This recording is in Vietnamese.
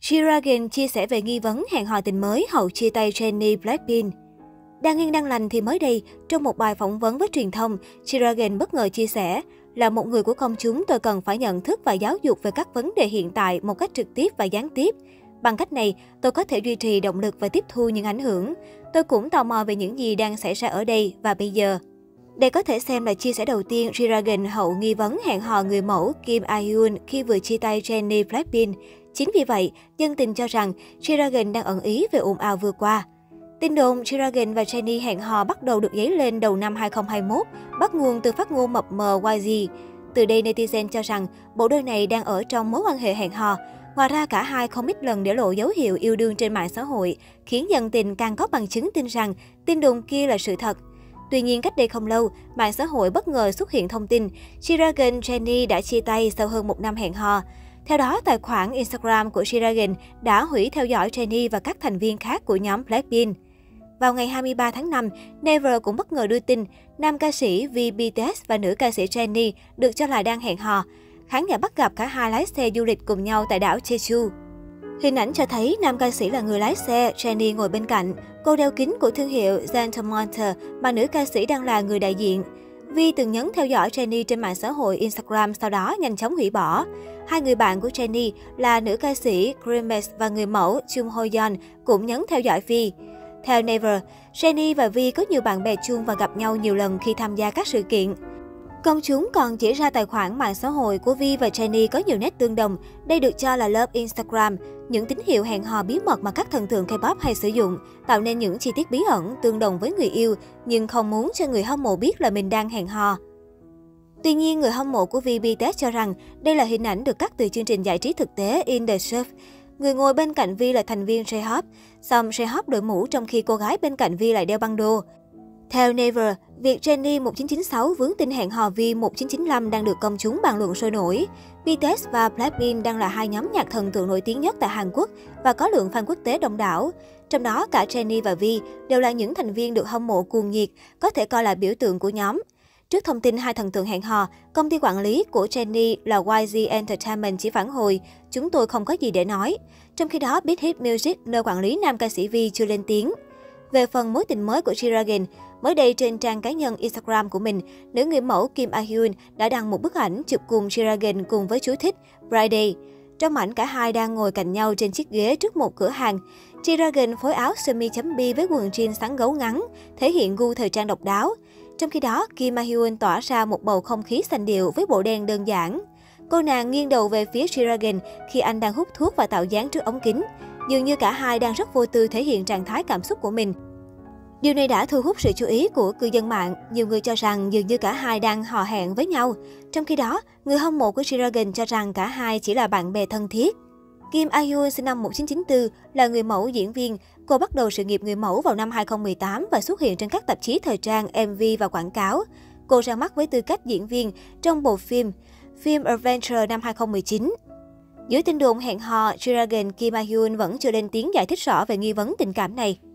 G-Dragon chia sẻ về nghi vấn hẹn hò tình mới hậu chia tay Jennie Blackpink. Đang yên đang lành thì mới đây, trong một bài phỏng vấn với truyền thông, G-Dragon bất ngờ chia sẻ, là một người của công chúng tôi cần phải nhận thức và giáo dục về các vấn đề hiện tại một cách trực tiếp và gián tiếp. Bằng cách này, tôi có thể duy trì động lực và tiếp thu những ảnh hưởng. Tôi cũng tò mò về những gì đang xảy ra ở đây và bây giờ. Đây có thể xem là chia sẻ đầu tiên G-Dragon hậu nghi vấn hẹn hò người mẫu Kim A-hyun khi vừa chia tay Jennie Blackpink. Chính vì vậy, dân tình cho rằng G-Dragon đang ẩn ý về ồn ào vừa qua. Tin đồn G-Dragon và Jennie hẹn hò bắt đầu được dấy lên đầu năm 2021, bắt nguồn từ phát ngôn mập mờ YG. Từ đây, netizen cho rằng bộ đôi này đang ở trong mối quan hệ hẹn hò. Ngoài ra, cả hai không ít lần để lộ dấu hiệu yêu đương trên mạng xã hội, khiến dân tình càng có bằng chứng tin rằng tin đồn kia là sự thật. Tuy nhiên, cách đây không lâu, mạng xã hội bất ngờ xuất hiện thông tin G-Dragon Jennie đã chia tay sau hơn một năm hẹn hò. Theo đó, tài khoản Instagram của G-Dragon đã hủy theo dõi Jennie và các thành viên khác của nhóm Blackpink. Vào ngày 23 tháng 5, Naver cũng bất ngờ đưa tin nam ca sĩ V BTS và nữ ca sĩ Jennie được cho là đang hẹn hò. Khán giả bắt gặp cả hai lái xe du lịch cùng nhau tại đảo Jeju. Hình ảnh cho thấy nam ca sĩ là người lái xe, Jennie ngồi bên cạnh. Cô đeo kính của thương hiệu Gentlemonter mà nữ ca sĩ đang là người đại diện. Vi từng nhấn theo dõi Jennie trên mạng xã hội Instagram, sau đó nhanh chóng hủy bỏ. Hai người bạn của Jennie là nữ ca sĩ Grimes và người mẫu Chung Ho-yeon cũng nhấn theo dõi Vi. Theo Naver, Jennie và Vi có nhiều bạn bè chung và gặp nhau nhiều lần khi tham gia các sự kiện. Công chúng còn chỉ ra tài khoản mạng xã hội của Vi và Jennie có nhiều nét tương đồng. Đây được cho là Love Instagram, những tín hiệu hẹn hò bí mật mà các thần tượng K-pop hay sử dụng, tạo nên những chi tiết bí ẩn tương đồng với người yêu, nhưng không muốn cho người hâm mộ biết là mình đang hẹn hò. Tuy nhiên, người hâm mộ của Vi BTS cho rằng đây là hình ảnh được cắt từ chương trình giải trí thực tế In The Surf. Người ngồi bên cạnh Vi là thành viên J-Hope, song J-Hope đội mũ trong khi cô gái bên cạnh Vi lại đeo băng đô. Theo Naver, việc Jennie 1996 vướng tin hẹn hò Vi 1995 đang được công chúng bàn luận sôi nổi. BTS và Blackpink đang là hai nhóm nhạc thần tượng nổi tiếng nhất tại Hàn Quốc và có lượng fan quốc tế đông đảo. Trong đó, cả Jennie và Vi đều là những thành viên được hâm mộ cuồng nhiệt, có thể coi là biểu tượng của nhóm. Trước thông tin hai thần tượng hẹn hò, công ty quản lý của Jennie là YG Entertainment chỉ phản hồi, chúng tôi không có gì để nói. Trong khi đó, Big Hit Music, nơi quản lý nam ca sĩ Vi chưa lên tiếng. Về phần mối tình mới của G-Dragon, mới đây trên trang cá nhân Instagram của mình, nữ người mẫu Kim A-hyun đã đăng một bức ảnh chụp cùng G-Dragon cùng với chú thích Friday. Trong ảnh, cả hai đang ngồi cạnh nhau trên chiếc ghế trước một cửa hàng. G-Dragon phối áo sơ mi chấm bi với quần jean sáng gấu ngắn, thể hiện gu thời trang độc đáo. Trong khi đó, Kim A-hyun tỏa ra một bầu không khí sành điệu với bộ đen đơn giản. Cô nàng nghiêng đầu về phía G-Dragon khi anh đang hút thuốc và tạo dáng trước ống kính. Dường như cả hai đang rất vô tư thể hiện trạng thái cảm xúc của mình. Điều này đã thu hút sự chú ý của cư dân mạng. Nhiều người cho rằng dường như cả hai đang hò hẹn với nhau. Trong khi đó, người hâm mộ của G-Dragon cho rằng cả hai chỉ là bạn bè thân thiết. Kim A-hyun sinh năm 1994 là người mẫu diễn viên. Cô bắt đầu sự nghiệp người mẫu vào năm 2018 và xuất hiện trên các tạp chí thời trang, MV và quảng cáo. Cô ra mắt với tư cách diễn viên trong bộ phim Adventure năm 2019. Giữa tin đồn hẹn hò, G-Dragon Kim A-hyun vẫn chưa lên tiếng giải thích rõ về nghi vấn tình cảm này.